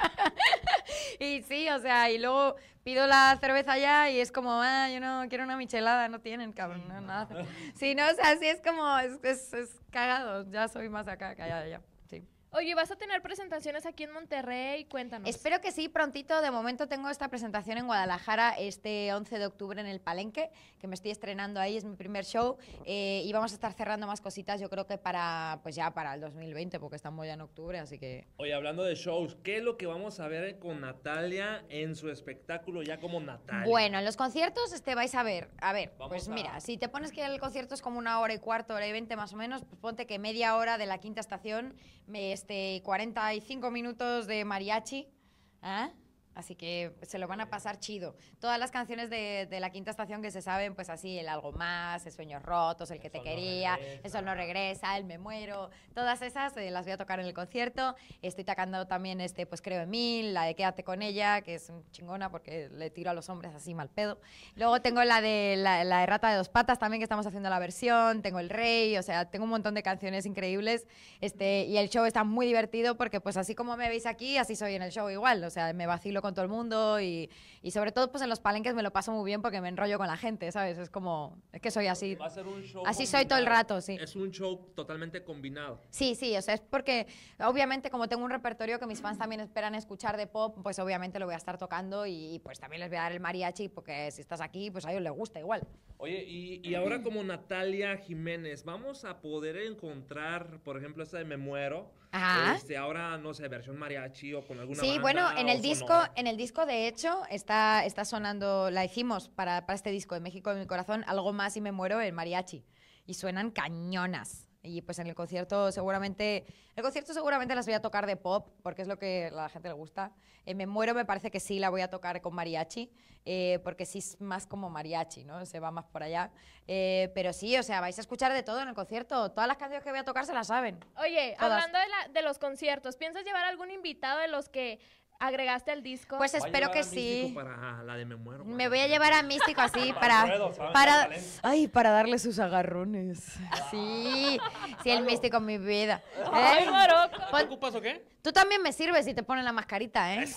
[SPEAKER 3] Y sí, o sea, y luego pido la cerveza allá y es como, yo no quiero una michelada, no tienen, cabrón, no, nada. Sí, no, o sea, sí es como, es cagado, ya soy más acá que allá, sí.
[SPEAKER 2] Oye, ¿vas a tener presentaciones aquí en Monterrey? Cuéntanos.
[SPEAKER 3] Espero que sí, prontito. De momento tengo esta presentación en Guadalajara este 11 de octubre en el Palenque, que me estoy estrenando ahí, es mi primer show. Y vamos a estar cerrando más cositas, yo creo que para el 2020, porque estamos ya en octubre, así que...
[SPEAKER 1] Oye, hablando de shows, ¿qué es lo que vamos a ver con Natalia en su espectáculo ya como Natalia?
[SPEAKER 3] Bueno, en los conciertos vais a ver. A ver,
[SPEAKER 1] Vamos
[SPEAKER 3] pues
[SPEAKER 1] a-
[SPEAKER 3] mira, si te pones que el concierto es como 1 hora y cuarto, 1 hora y 20 más o menos, pues ponte que media hora de la Quinta Estación, 45 minutos de mariachi, ¿ah? Así que se lo van a pasar chido. Todas las canciones de la Quinta Estación que se saben, pues así, el Algo Más, el Sueños Rotos, el que te
[SPEAKER 1] Sol no
[SPEAKER 3] quería,
[SPEAKER 1] regresa.
[SPEAKER 3] el Sol no regresa, el Me Muero, todas esas las voy a tocar en el concierto. Estoy tocando también pues Creo en Mí, la de Quédate con ella, que es chingona porque le tiro a los hombres así mal pedo. Luego tengo la de Rata de 2 patas también, que estamos haciendo la versión, tengo El Rey, o sea, tengo un montón de canciones increíbles, y el show está muy divertido porque pues así como me veis aquí, así soy en el show igual, o sea, me vacilo con todo el mundo y sobre todo pues en los palenques me lo paso muy bien porque me enrollo con la gente, ¿sabes? Es que soy así.
[SPEAKER 1] Va a ser un show
[SPEAKER 3] Así soy todo el
[SPEAKER 1] combinado.
[SPEAKER 3] rato, sí.
[SPEAKER 1] Es un show totalmente combinado.
[SPEAKER 3] Sí, o sea, es porque obviamente como tengo un repertorio que mis fans también esperan escuchar de pop, pues obviamente lo voy a estar tocando y pues también les voy a dar el mariachi porque si estás aquí, pues a ellos les gusta igual.
[SPEAKER 1] Oye, y ahora como Natalia Jiménez, ¿vamos a poder encontrar, por ejemplo, esta de Me Muero?
[SPEAKER 3] Ajá.
[SPEAKER 1] Ahora, no sé, versión mariachi o con alguna
[SPEAKER 3] Sí,
[SPEAKER 1] banda
[SPEAKER 3] bueno, en
[SPEAKER 1] o
[SPEAKER 3] el disco,
[SPEAKER 1] sonora?
[SPEAKER 3] en el disco, de hecho, está sonando, la hicimos para este disco de México en mi corazón, Algo más y me muero en mariachi. Y suenan cañonas. Y pues en el concierto seguramente las voy a tocar de pop, porque es lo que a la gente le gusta. Me muero, me parece que sí la voy a tocar con mariachi, porque sí es más como mariachi, ¿no? Se va más por allá. Pero sí, o sea, vais a escuchar de todo en el concierto. Todas las canciones que voy a tocar se las saben.
[SPEAKER 2] Oye,
[SPEAKER 3] Todas.
[SPEAKER 2] hablando de los conciertos, ¿piensas llevar algún invitado de los que agregaste al disco?
[SPEAKER 3] Pues
[SPEAKER 1] Va a
[SPEAKER 3] espero
[SPEAKER 1] llevar
[SPEAKER 3] que
[SPEAKER 1] a Místico
[SPEAKER 3] sí.
[SPEAKER 1] para la de Me Muero.
[SPEAKER 3] Me voy a llevar a Místico así
[SPEAKER 1] Ruedo, ¿sabes?
[SPEAKER 3] para darle sus agarrones. Sí, sí, el Místico en mi vida.
[SPEAKER 2] ¡Ay, Morocco!
[SPEAKER 4] ¿Te ocupas o qué?
[SPEAKER 3] Tú también me sirves si te ponen la mascarita, ¿eh?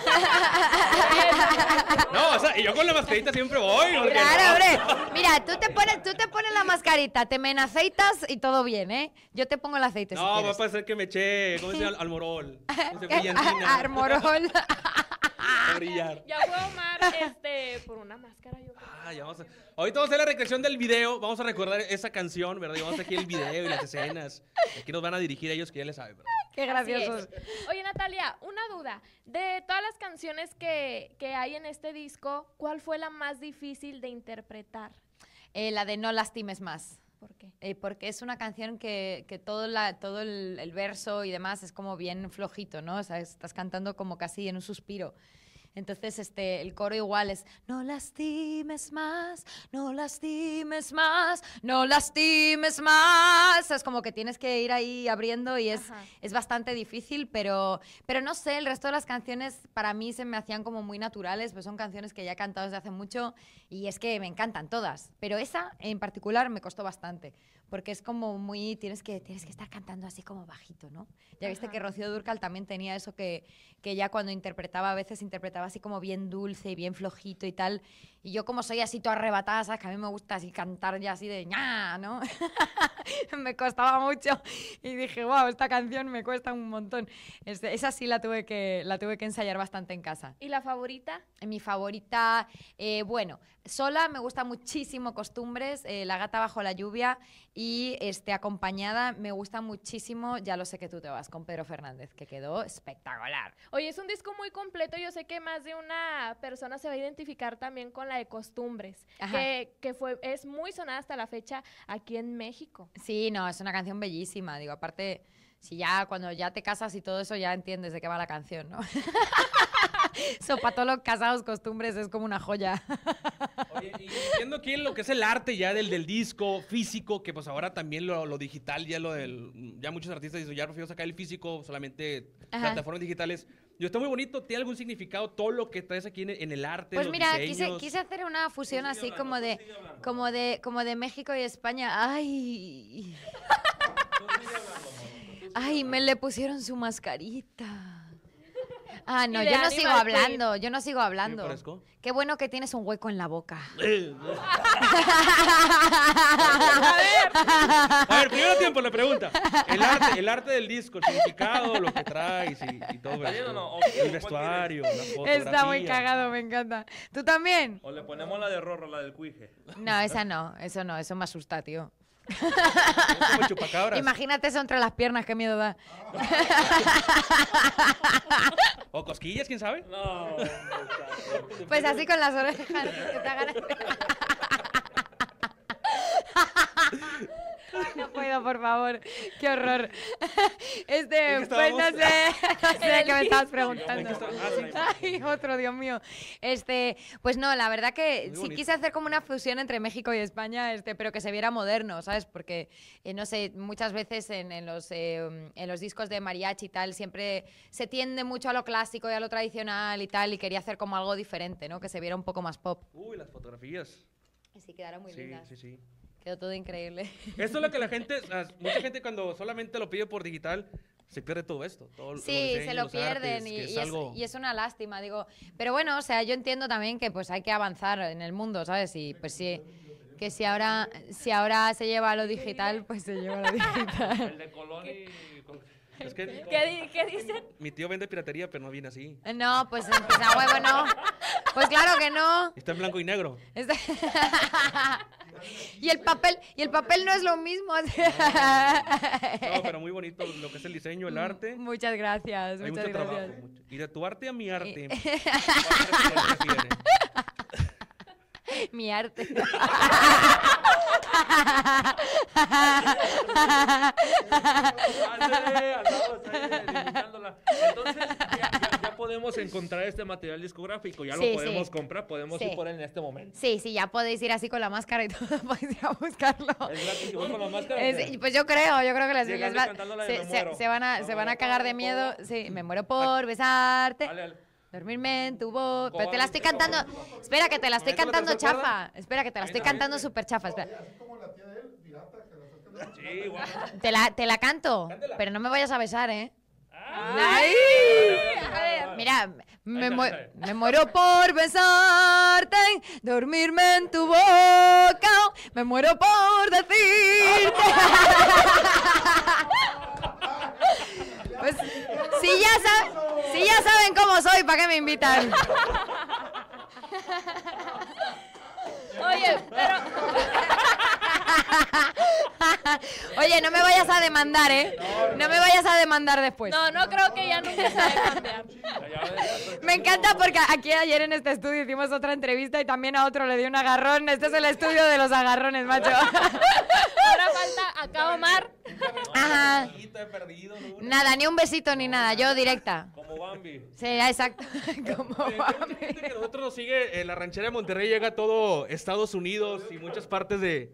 [SPEAKER 4] No, o sea, y yo con la mascarita siempre voy. porque
[SPEAKER 3] Claro,
[SPEAKER 4] no.
[SPEAKER 3] hombre. Mira, tú te pones la mascarita, te me aceitas y todo bien, ¿eh? Yo te pongo el aceite si
[SPEAKER 4] No, va a
[SPEAKER 3] quieres.
[SPEAKER 4] parecer que me eché, ¿cómo se llama? Almorol. ¿Cómo se brillantina?
[SPEAKER 3] Armorol.
[SPEAKER 4] A brillar.
[SPEAKER 2] Ya fue Omar, por una máscara, yo creo.
[SPEAKER 4] Ah, ya vamos a... Ahorita vamos a hacer la recreación del video, vamos a recordar esa canción, ¿verdad? Y vamos a hacer aquí el video y las escenas. Aquí nos van a dirigir ellos que ya les saben, ¿verdad?
[SPEAKER 3] Qué
[SPEAKER 2] Así
[SPEAKER 3] graciosos.
[SPEAKER 2] es. Oye, Natalia, una duda. De todas las canciones que hay en este disco, ¿cuál fue la más difícil de interpretar?
[SPEAKER 3] La de No lastimes más.
[SPEAKER 2] ¿Por qué?
[SPEAKER 3] Porque es una canción que todo el verso y demás es como bien flojito, ¿no? O sea, estás cantando como casi en un suspiro. Entonces, el coro igual es no lastimes más, no lastimes más, no lastimes más. O sea, es como que tienes que ir ahí abriendo y
[SPEAKER 2] Ajá.
[SPEAKER 3] es bastante difícil, pero no sé, el resto de las canciones para mí se me hacían como muy naturales, pues son canciones que ya he cantado desde hace mucho y es que me encantan todas. Pero esa en particular me costó bastante, porque es como muy, tienes que estar cantando así como bajito, ¿no? Ya viste
[SPEAKER 2] Ajá.
[SPEAKER 3] que Rocío Dúrcal también tenía eso que ya cuando interpretaba, a veces interpretaba así como bien dulce y bien flojito y tal. Y yo como soy así toda arrebatada, ¿sabes? Que a mí me gusta así cantar ya así de ña, ¿no? Me costaba mucho. Y dije, wow, esta canción me cuesta un montón. Esa sí la tuve que ensayar bastante en casa.
[SPEAKER 2] ¿Y la favorita?
[SPEAKER 3] Mi favorita, bueno, sola me gusta muchísimo Costumbres, La gata bajo la lluvia y acompañada me gusta muchísimo Ya lo sé que tú te vas con Pedro Fernández, que quedó espectacular.
[SPEAKER 2] Oye, es un disco muy completo. Yo sé que más de una persona se va a identificar también con la de Costumbres,
[SPEAKER 3] Ajá.
[SPEAKER 2] es muy sonada hasta la fecha aquí en México.
[SPEAKER 3] Sí, no, es una canción bellísima, digo, aparte, si ya cuando ya te casas y todo eso ya entiendes de qué va la canción, ¿no? Eso para todos los casados, Costumbres es como una joya.
[SPEAKER 4] Oye, y viendo aquí en lo que es el arte ya del disco físico, que pues ahora también lo digital, ya muchos artistas dicen, ya prefiero sacar el físico, solamente
[SPEAKER 3] Ajá.
[SPEAKER 4] plataformas digitales. Y está muy bonito, ¿tiene algún significado todo lo que traes aquí en el arte?
[SPEAKER 3] Pues
[SPEAKER 4] los
[SPEAKER 3] mira,
[SPEAKER 4] diseños?
[SPEAKER 3] quise hacer una fusión así como de México y España. Ay. Ay, me le pusieron su mascarita. Ah, no,
[SPEAKER 2] Y de
[SPEAKER 3] yo no
[SPEAKER 2] Animal
[SPEAKER 3] sigo hablando, yo no sigo hablando.
[SPEAKER 4] ¿Me parezco?
[SPEAKER 3] Qué bueno que tienes un hueco en la boca.
[SPEAKER 4] A ver, primero tiempo la pregunta. El arte del disco, el significado, lo que traes y todo
[SPEAKER 1] ¿Está bien
[SPEAKER 4] eso.
[SPEAKER 1] o no? ¿O
[SPEAKER 4] El
[SPEAKER 1] cuál
[SPEAKER 4] vestuario, la fotografía.
[SPEAKER 3] Está muy cagado, me encanta. ¿Tú también?
[SPEAKER 1] O le ponemos la de Rorro, la del cuije.
[SPEAKER 3] No, esa no, eso me asusta, tío.
[SPEAKER 4] Es como chupacabras.
[SPEAKER 3] Imagínate eso entre las piernas, qué miedo da.
[SPEAKER 4] O cosquillas, ¿quién sabe?
[SPEAKER 1] No,
[SPEAKER 3] Pues así con las orejas que te hagan. Ay, no puedo, por favor. Qué horror.
[SPEAKER 4] qué
[SPEAKER 3] Pues
[SPEAKER 4] estábamos?
[SPEAKER 3] no sé qué me estabas preguntando.
[SPEAKER 4] Ah, sí.
[SPEAKER 3] Ay, otro, Dios mío. Pues no, la verdad que
[SPEAKER 4] Muy
[SPEAKER 3] sí
[SPEAKER 4] bonito.
[SPEAKER 3] quise hacer como una fusión entre México y España, pero que se viera moderno, ¿sabes? Porque, no sé, muchas veces en los discos de mariachi y tal, siempre se tiende mucho a lo clásico y a lo tradicional y tal, y quería hacer como algo diferente, ¿no? Que se viera un poco más pop.
[SPEAKER 4] Uy, las fotografías.
[SPEAKER 3] Y sí, quedaron muy
[SPEAKER 4] Sí,
[SPEAKER 3] lindas.
[SPEAKER 4] sí.
[SPEAKER 3] Quedó todo increíble.
[SPEAKER 4] Esto es lo que la gente, mucha gente cuando solamente lo pide por digital, se pierde todo esto. Los
[SPEAKER 3] Sí,
[SPEAKER 4] diseños,
[SPEAKER 3] se lo
[SPEAKER 4] los
[SPEAKER 3] pierden
[SPEAKER 4] artes,
[SPEAKER 3] y,
[SPEAKER 4] que
[SPEAKER 3] y
[SPEAKER 4] algo...
[SPEAKER 3] es una lástima, digo. Pero bueno, o sea, yo entiendo también que pues hay que avanzar en el mundo, ¿sabes? Y pues sí, que si ahora se lleva a lo digital, pues se lleva a lo digital.
[SPEAKER 1] el de Colón y...
[SPEAKER 4] Es que
[SPEAKER 2] ¿Qué dicen?
[SPEAKER 4] mi tío vende piratería, pero no viene así.
[SPEAKER 3] No, pues a huevo no. Pues claro que no.
[SPEAKER 4] Está en blanco y negro.
[SPEAKER 3] Está- Y el papel no es lo mismo.
[SPEAKER 4] No, pero muy bonito lo que es el diseño, el arte.
[SPEAKER 3] Muchas gracias,
[SPEAKER 4] Hay
[SPEAKER 3] muchas
[SPEAKER 4] mucho trabajo.
[SPEAKER 3] gracias.
[SPEAKER 4] Y de tu arte a mi arte.
[SPEAKER 3] Mi arte.
[SPEAKER 1] Entonces, ya podemos encontrar este material discográfico, ya
[SPEAKER 3] Sí,
[SPEAKER 1] lo podemos
[SPEAKER 3] sí.
[SPEAKER 1] comprar, podemos
[SPEAKER 3] Sí.
[SPEAKER 1] ir por él en este momento.
[SPEAKER 3] Sí, ya podéis ir así con la máscara y todo, podéis ir a buscarlo.
[SPEAKER 1] ¿Es gratis si voy con la máscara?
[SPEAKER 3] Pues yo creo que les
[SPEAKER 1] Llegando
[SPEAKER 3] va-
[SPEAKER 1] y cantando la de Me muero.
[SPEAKER 3] se van a cagar de miedo. Sí, me muero por besarte.
[SPEAKER 1] Dale.
[SPEAKER 3] Dormirme en tu voz. Pero te la estoy
[SPEAKER 1] Cobarde.
[SPEAKER 3] cantando. Espera, que te la estoy
[SPEAKER 4] ¿Esa es la
[SPEAKER 3] cantando
[SPEAKER 4] tercera cuerda?
[SPEAKER 3] chafa. Espera, que te la estoy cantando súper chafa. Espera.
[SPEAKER 1] Sí, igual.
[SPEAKER 3] Te la canto.
[SPEAKER 1] Cántela.
[SPEAKER 3] Pero no me vayas a besar, ¿eh?
[SPEAKER 2] Ay. A ver.
[SPEAKER 3] Mira, me
[SPEAKER 1] sale.
[SPEAKER 3] muero por besarte, dormirme en tu boca, me muero por decirte. Pues si ya saben cómo soy, ¿para qué me invitan?
[SPEAKER 2] Oye, pero
[SPEAKER 3] Oye, no me vayas a demandar, ¿eh? No me vayas a demandar después.
[SPEAKER 2] no creo que ya nunca se vaya a cambiar.
[SPEAKER 3] Me encanta porque aquí ayer en este estudio hicimos otra entrevista y también a otro le dio un agarrón. Este es el estudio de los agarrones, macho.
[SPEAKER 2] Ahora falta acá Omar.
[SPEAKER 3] Ajá.
[SPEAKER 4] He perdido, ¿no?
[SPEAKER 3] Nada, ni un besito ni nada, yo directa.
[SPEAKER 1] Como Bambi.
[SPEAKER 3] Sí, exacto. Como
[SPEAKER 4] Fíjate que nosotros nos sigue la ranchera de Monterrey, llega a todo Estados Unidos y muchas partes de.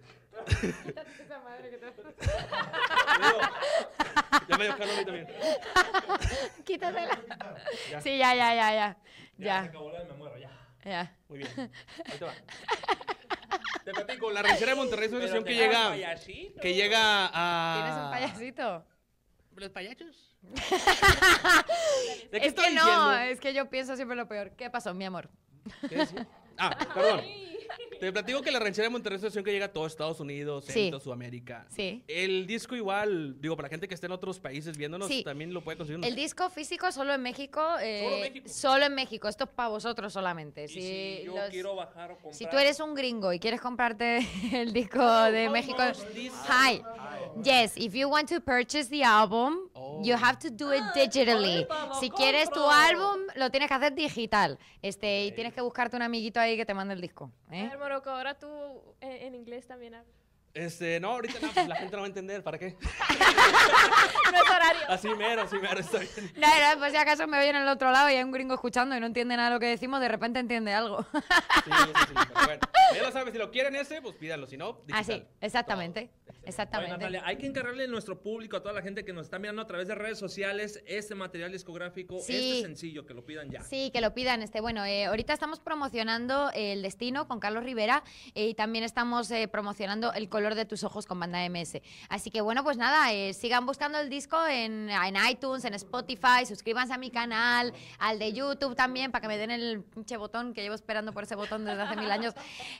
[SPEAKER 4] Ya me dio calor a mí también.
[SPEAKER 3] Quítatela. Sí, ya.
[SPEAKER 1] Se
[SPEAKER 3] Ya.
[SPEAKER 1] acabó la de Me muero, ya.
[SPEAKER 3] Ya.
[SPEAKER 4] Muy bien. Ahí te va. Te platico, la ranchera de Monterrey es una
[SPEAKER 1] Pero
[SPEAKER 4] estación que
[SPEAKER 1] te
[SPEAKER 4] llega.
[SPEAKER 1] das payasito.
[SPEAKER 4] Que llega a.
[SPEAKER 3] ¿Tienes un payasito?
[SPEAKER 4] ¿Los payachos? ¿De qué
[SPEAKER 3] Es
[SPEAKER 4] estoy
[SPEAKER 3] que no,
[SPEAKER 4] diciendo?
[SPEAKER 3] es que yo pienso siempre lo peor. ¿Qué pasó, mi amor?
[SPEAKER 4] ¿Qué decía? Ah, perdón. Te platico que la ranchera de Monterrey es una estación que llega a todo Estados Unidos,
[SPEAKER 3] Sí.
[SPEAKER 4] Centro, Sudamérica.
[SPEAKER 3] Sí.
[SPEAKER 4] El disco igual, digo, para la gente que esté en otros países viéndonos,
[SPEAKER 3] Sí.
[SPEAKER 4] también lo puede conseguir.
[SPEAKER 3] El disco físico solo en México.
[SPEAKER 4] México.
[SPEAKER 3] Solo en México. Esto es para vosotros solamente.
[SPEAKER 1] Y si yo quiero bajar o comprar.
[SPEAKER 3] Si tú eres un gringo y quieres comprarte el disco de México, hi, yes, if you want to purchase the album, you have to do it digitally. Si quieres tu álbum, lo tienes que hacer digital. Y tienes que buscarte un amiguito ahí que te mande el disco.
[SPEAKER 2] A
[SPEAKER 3] ¿eh?
[SPEAKER 2] ver, Morocco, ahora tú en inglés también hablas.
[SPEAKER 4] No, ahorita no, pues la gente no va a entender, ¿para qué?
[SPEAKER 2] No es horario.
[SPEAKER 4] Así mero, está bien.
[SPEAKER 3] No, pues si acaso me oyen en el otro lado y hay un gringo escuchando y no entiende nada de lo que decimos, de repente entiende algo.
[SPEAKER 4] Sí, pero bueno. Ya lo sabes, si lo quieren ese, pues pídanlo, si no, digital.
[SPEAKER 3] Así, exactamente.
[SPEAKER 1] Oye,
[SPEAKER 3] Exactamente.
[SPEAKER 1] Natalia, hay que encargarle a nuestro público, a toda la gente que nos está mirando a través de redes sociales, este material discográfico,
[SPEAKER 3] Sí.
[SPEAKER 1] este sencillo, que lo pidan ya.
[SPEAKER 3] Sí, que lo pidan. Bueno, ahorita estamos promocionando El Destino con Carlos Rivera y también estamos promocionando El Color de tus Ojos con Banda MS. Así que bueno, pues nada, sigan buscando el disco en iTunes, en Spotify, suscríbanse a mi canal, al de YouTube también, para que me den el pinche botón, que llevo esperando por ese botón desde hace 1000 años.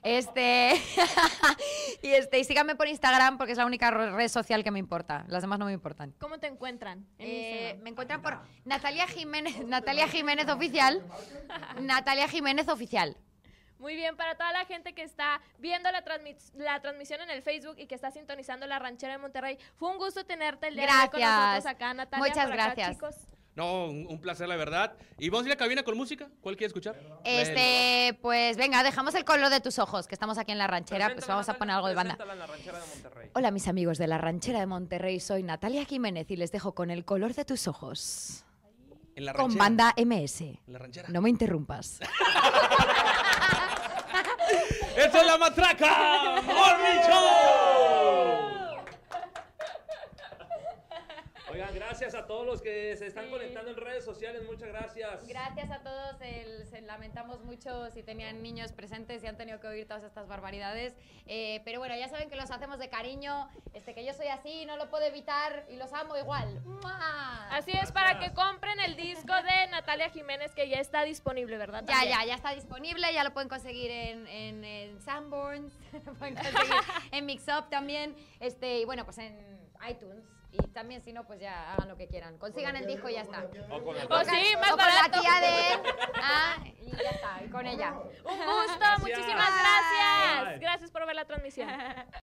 [SPEAKER 3] Y síganme por Instagram, porque es la única red social que me importa. Las demás no me importan.
[SPEAKER 2] ¿Cómo te encuentran? En Instagram.
[SPEAKER 3] Me encuentran por Natalia Jiménez Oficial. Natalia Jiménez Oficial.
[SPEAKER 2] Muy bien, para toda la gente que está viendo la transmisión en el Facebook y que está sintonizando La Ranchera de Monterrey, fue un gusto tenerte el día de hoy con
[SPEAKER 3] Gracias.
[SPEAKER 2] nosotros acá, Natalia.
[SPEAKER 3] Muchas
[SPEAKER 2] por acá,
[SPEAKER 3] gracias.
[SPEAKER 2] chicos.
[SPEAKER 4] No, un placer, la verdad. Y vamos a ir a cabina con música. ¿Cuál quieres escuchar?
[SPEAKER 3] Pues venga, dejamos El Color de tus Ojos, que estamos aquí en La Ranchera, pues
[SPEAKER 1] Preséntala,
[SPEAKER 3] vamos a poner algo de banda.
[SPEAKER 1] preséntala en la ranchera de Monterrey.
[SPEAKER 3] Hola mis amigos de La Ranchera de Monterrey, soy Natalia Jiménez y les dejo con El Color de tus Ojos.
[SPEAKER 4] En la
[SPEAKER 3] Con
[SPEAKER 4] ranchera.
[SPEAKER 3] Banda MS.
[SPEAKER 4] En la ranchera.
[SPEAKER 3] No me interrumpas.
[SPEAKER 4] ¡Esto es La Matraca! ¡Morning Show!
[SPEAKER 1] Oigan, gracias a todos los que se están conectando en redes sociales, muchas gracias.
[SPEAKER 3] Gracias a todos, lamentamos mucho si tenían niños presentes y han tenido que oír todas estas barbaridades, pero bueno, ya saben que los hacemos de cariño, que yo soy así, no lo puedo evitar y los amo igual. ¡Mua!
[SPEAKER 2] Así es, para que compren el disco de Natalia Jiménez, que ya está disponible, ¿verdad?
[SPEAKER 3] Ya está disponible, ya lo pueden conseguir en Sanborns, lo pueden conseguir en Mix Up también, y bueno, pues en iTunes. Y también, si no, pues ya hagan lo que quieran. Consigan el disco y ya está.
[SPEAKER 1] O con la-
[SPEAKER 2] Oh, sí, más
[SPEAKER 3] O con la
[SPEAKER 2] barato.
[SPEAKER 3] tía de él. Y ya está, y con ella.
[SPEAKER 2] Un gusto, muchísimas gracias.
[SPEAKER 1] Bye.
[SPEAKER 2] Gracias por por ver la transmisión.